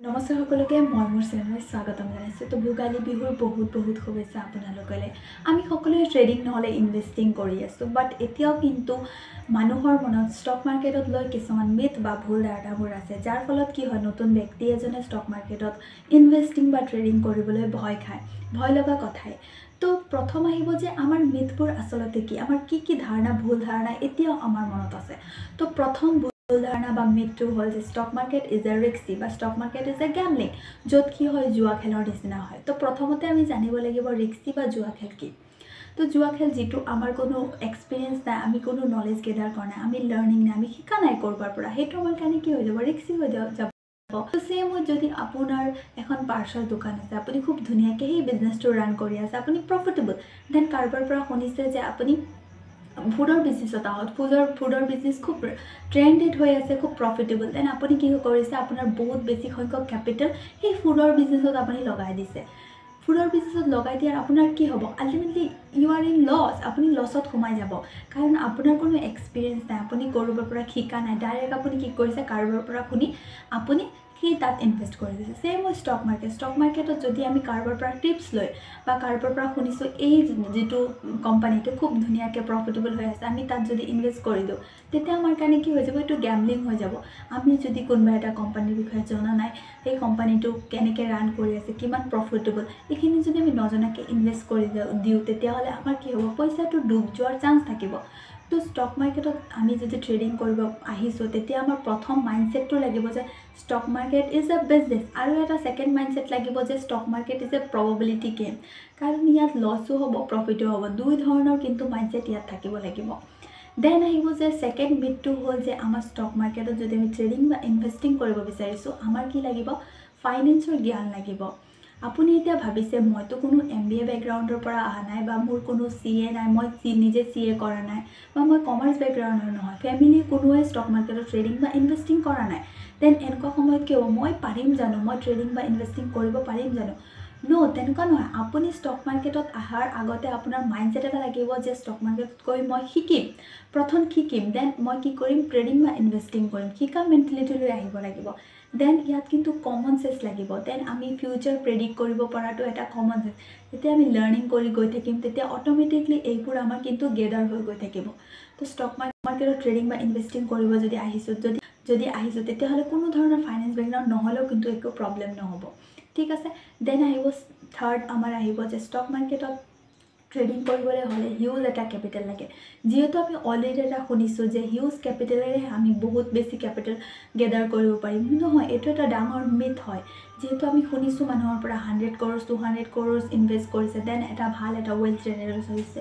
নমস্কাৰ সকলোকে মই মোৰ চেনেললৈ স্বাগতম জনাইছোঁ। তো ভোগালী বিহুৰ বহুত শুভেচ্ছা আপোনালোকলৈ। আমি সকলোৱে ট্ৰেডিং নহলে ইনভেষ্টিং কৰি আছোঁ, বাট এতিয়াও কিন্তু মানুহৰ মনত ষ্টক মাৰ্কেটত লৈ কিছুমান মিথ বা ভুল ধাৰণাবোৰ আছে, যাৰ ফলত কি হয় নতুন ব্যক্তি এজনে ষ্টক মাৰ্কেটত ইনভেষ্টিং বা ট্ৰেডিং কৰিবলৈ ভয় খায়। ভয় লগা কথাই। তো প্ৰথম আহিব যে আমাৰ মিথবোৰ আচলতে কি, আমাৰ কি ধাৰণা ভুল ধাৰণা এতিয়াও আমাৰ মনত আছে। তো প্ৰথম ভুল ধাৰণা বা মিথটো হ'ল যে stock market is a risky বা stock market is a gambling, য'ত কি হয় জুৱা খেলৰ নিচিনা হয়। তো প্ৰথমতে আমি জানিব লাগিব ৰিস্কি বা জুৱা খেল কি। তো জুৱা খেল যিটো আমাৰ কোনো এক্সপিৰিয়েঞ্চ নাই, আমি কোনো নলেজ গেডাৰ কৰা নাই, আমি লাৰ্ণিং নাই, আমি শিকা নাই ক'ৰবাৰ পৰা, সেইটো আমাৰ কাৰণে কি হৈ যাব, ৰিস্কি হৈ যাব। তো সেম হয় যদি আপোনাৰ এখন পাৰ্চৰ দোকান আছে, আপুনি খুব ধুনীয়াকৈ সেই বিজনেছটো ৰান কৰি আছে, আপুনি প্ৰফিটেবল, দেন কাৰোবাৰ পৰা শুনিছে যে আপুনি ফুডৰ বিজনেছত আহত, ফুডৰ বিজনেছ খুব ট্ৰেণ্ডেড হৈ আছে, খুব প্ৰফিটেবল, দেন আপুনি কি কৰিছে, আপোনাৰ বহুত বেছি সংখ্যক কেপিটেল সেই ফুডৰ বিজনেছত আপুনি লগাই দিছে। ফুডৰ বিজনেছত লগাই দিয়াৰ আপোনাৰ কি হ'ব, ultimately you are in loss, আপুনি লছত সোমাই যাব, কাৰণ আপোনাৰ কোনো এক্সপিৰিয়েঞ্চ নাই, আপুনি কাৰোবাৰ পৰা শিকা নাই, ডাইৰেক্ট আপুনি কি কৰিছে কাৰোবাৰ পৰা শুনি আপুনি সেই তাত ইনভেষ্ট কৰি দিছে। সেম হয় ষ্টক মাৰ্কেটত যদি আমি কাৰোবাৰ পৰা টিপছ লৈ বা কাৰোবাৰ পৰা শুনিছোঁ এই যিটো কোম্পানীটো খুব ধুনীয়াকৈ প্ৰফিটেবল হৈ আছে, আমি তাত যদি ইনভেষ্ট কৰি দিওঁ, তেতিয়া আমাৰ কাৰণে কি হৈ যাব, এইটো গ্যাম্বলিং হৈ যাব। আমি যদি কোনোবা এটা কোম্পানীৰ বিষয়ে জনা নাই, সেই কোম্পানীটো কেনেকৈ ৰান কৰি আছে, কিমান প্ৰফিটেবল, এইখিনি যদি আমি নজনাকৈ ইনভেষ্ট কৰি দিওঁ, তেতিয়াহ'লে আমাৰ কি হ'ব, পইচাটো ডুব যোৱাৰ চান্স থাকিব। তো ষ্টক মাৰ্কেটত আমি যদি ট্ৰেডিং কৰিব আহিছোঁ, তেতিয়া আমাৰ প্ৰথম মাইণ্ডছেটটো লাগিব যে stock market is a business, আৰু এটা ছেকেণ্ড মাইণ্ডছেট লাগিব যে stock market is a probability game, কাৰণ ইয়াত লছো হ'ব প্ৰফিটো হ'ব, দুই ধৰণৰ কিন্তু মাইণ্ডছেট ইয়াত থাকিব লাগিব। দেন আহিব যে ছেকেণ্ড মিথটো হ'ল যে আমাৰ ষ্টক মাৰ্কেটত যদি আমি ট্ৰেডিং বা ইনভেষ্টিং কৰিব বিচাৰিছোঁ, আমাৰ কি লাগিব, ফাইনেন্সৰ জ্ঞান লাগিব। আপুনি এতিয়া ভাবিছে মইতো কোনো MBA বেকগ্ৰাউণ্ডৰ পৰা অহা নাই, বা মোৰ কোনো CA নাই, মই নিজে CA কৰা নাই, বা মই কমাৰ্চ বেকগ্ৰাউণ্ডৰ নহয়, ফেমিলি কোনোৱে ষ্টক মাৰ্কেটত ট্ৰেডিং বা ইনভেষ্টিং কৰা নাই, দেন এনেকুৱা সময়ত কি হ'ব, মই পাৰিম জানো, মই ট্ৰেডিং বা ইনভেষ্টিং কৰিব পাৰিম জানো? তেনেকুৱা নহয়। আপুনি ষ্টক মাৰ্কেটত অহাৰ আগতে আপোনাৰ মাইণ্ডছেট এটা লাগিব যে ষ্টক মাৰ্কেটত গৈ মই প্ৰথম শিকিম, দেন মই কি কৰিম, ট্ৰেডিং বা ইনভেষ্টিং কৰিম, শিকা মেণ্টেলিটিলৈ আহিব লাগিব। দেন ইয়াত কিন্তু কমন চেন্স লাগিব, দেন আমি ফিউচাৰ প্ৰেডিক্ট কৰিব পৰাটো এটা কমন চেন্স। যেতিয়া আমি লাৰ্ণিং কৰি গৈ থাকিম, তেতিয়া অট'মেটিকলি এইবোৰ আমাৰ কিন্তু গেডাৰ হৈ গৈ থাকিব। তো ষ্টক মাৰ্কেটত ট্ৰেডিং বা ইনভেষ্টিং কৰিব যদি আহিছোঁ, তেতিয়াহ'লে কোনো ধৰণৰ ফাইনেন্স বেকগ্ৰাউণ্ড নহ'লেও কিন্তু একো প্ৰব্লেম নহ'ব। ঠিক আছে। দেন আহিব থাৰ্ড, আমাৰ আহিব যে ষ্টক মাৰ্কেটত ট্ৰেডিং কৰিবলৈ হ'লে হিউজ এটা কেপিটেল লাগে। যিহেতু আমি অলৰেডি এটা শুনিছোঁ যে হিউজ কেপিটেলেৰে আমি বহুত বেছি কেপিটেল গেডাৰ কৰিব পাৰিম। নহয়, এইটো এটা ডাঙৰ মিথ হয়। যিহেতু আমি শুনিছোঁ মানুহৰ পৰা 100 crores 200 crores ইনভেষ্ট কৰিছে, দেন এটা ভাল এটা ৱেল্থ জেনেৰেট হৈছে।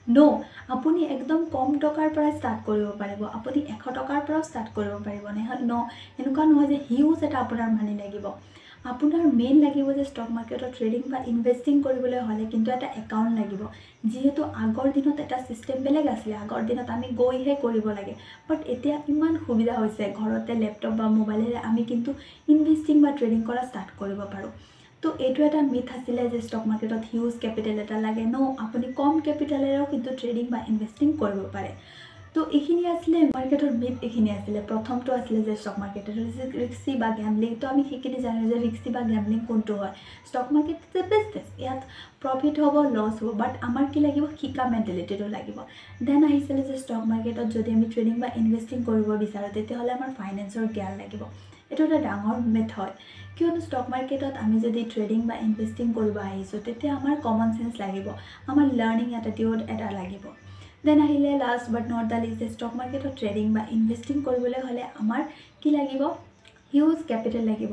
আপুনি একদম কম টকাৰ পৰা ষ্টাৰ্ট কৰিব পাৰিব, আপুনি 100 টকাৰ পৰাও ষ্টাৰ্ট কৰিব পাৰিব। এনেকুৱা নহয় যে হিউজ এটা আপোনাৰ মানি লাগিব। আপোনাৰ মেইন লাগিব যে ষ্টক মাৰ্কেটত ট্ৰেডিং বা ইনভেষ্টিং কৰিবলৈ হ'লে কিন্তু এটা একাউণ্ট লাগিব। যিহেতু আগৰ দিনত এটা ছিষ্টেম বেলেগ আছিলে, আগৰ দিনত আমি গৈহে কৰিব লাগে, বাট এতিয়া ইমান সুবিধা হৈছে, ঘৰতে লেপটপ বা মোবাইলেৰে আমি কিন্তু ইনভেষ্টিং বা ট্ৰেডিং কৰা ষ্টাৰ্ট কৰিব পাৰোঁ। তো এইটো এটা মিথ আছিলে যে ষ্টক মাৰ্কেটত হিউজ কেপিটেল এটা লাগে। আপুনি কম কেপিটেলেৰেও কিন্তু ট্ৰেডিং বা ইনভেষ্টিং কৰিব পাৰে। তো এইখিনি আছিলে মাৰ্কেটৰ মিথ, এইখিনি আছিলে। প্ৰথমটো আছিলে যে ষ্টক মাৰ্কেটত ৰিস্কি বা গ্যাম্বলিং। তো আমি সেইখিনি জানো যে ৰিস্কি বা গ্যাম্বলিং কোনটো হয়। Stock market is a business, ইয়াত প্ৰফিট হ'ব লছ হ'ব, বাট আমাৰ কি লাগিব, শিকা মেণ্টেলিটিটো লাগিব। দেন আহিছিলে যে ষ্টক মাৰ্কেটত যদি আমি ট্ৰেডিং বা ইনভেষ্টিং কৰিব বিচাৰোঁ, তেতিয়াহ'লে আমাৰ ফাইনেন্সৰ জ্ঞান লাগিব। এইটো এটা ডাঙৰ মিথ হয়, কিয়নো ষ্টক মাৰ্কেটত আমি যদি ট্ৰেডিং বা ইনভেষ্টিং কৰিব আহিছোঁ, তেতিয়া আমাৰ কমন চেন্স লাগিব, আমাৰ লাৰ্ণিং এটিটিউড এটা লাগিব। দেন আহিলে last but not the least, stock মাৰ্কেটত ট্ৰেডিং বা ইনভেষ্টিং কৰিবলৈ হ'লে আমাৰ কি লাগিব, হিউজ কেপিটেল লাগিব।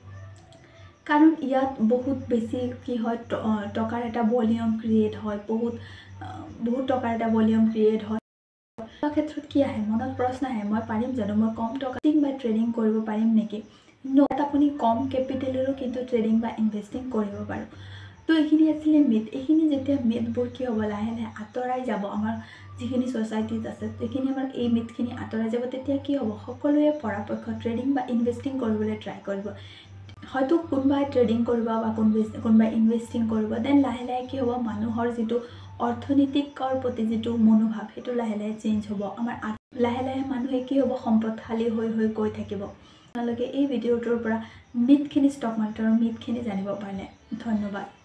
কাৰণ ইয়াত বহুত বেছি কি হয়, টকাৰ এটা ভলিউম ক্ৰিয়েট হয়, বহুত টকাৰ এটা ভলিউম ক্ৰিয়েট হয়। ক্ষেত্ৰত কি আহে, মনত প্ৰশ্ন আহে, মই পাৰিম জানো, মই কম টকা বা ট্ৰেডিং কৰিব পাৰিম নেকি? ইয়াত আপুনি কম কেপিটেলৰো কিন্তু ট্ৰেডিং বা ইনভেষ্টিং কৰিব পাৰোঁ। তো এইখিনি আছিলে মিথ। এইখিনি যেতিয়া মিথবোৰ কি হ'ব, লাহে লাহে আঁতৰাই যাব, আমাৰ যিখিনি ছ'চাইটিত আছে, এইখিনি আমাৰ এই মিথখিনি আঁতৰাই যাব, তেতিয়া কি হ'ব, সকলোৱে পৰাপক্ষত ট্ৰেডিং বা ইনভেষ্টিং কৰিবলৈ ট্ৰাই কৰিব। হয়তো কোনোবাই ট্ৰেডিং কৰিব বা কোনোবাই ইনভেষ্টিং কৰিব, দেন লাহে লাহে কি হ'ব, মানুহৰ যিটো অৰ্থনৈতিকৰ প্ৰতি যিটো মনোভাৱ, সেইটো লাহে লাহে চেঞ্জ হ'ব। আমাৰ লাহে লাহে মানুহে কি হ'ব, সম্পদশালী হৈ গৈ থাকিব। আপোনালোকে এই ভিডিঅ'টোৰ পৰা মিথখিনি ষ্টক মাৰ্কেটৰ মিথখিনি জানিব পাৰিলে ধন্যবাদ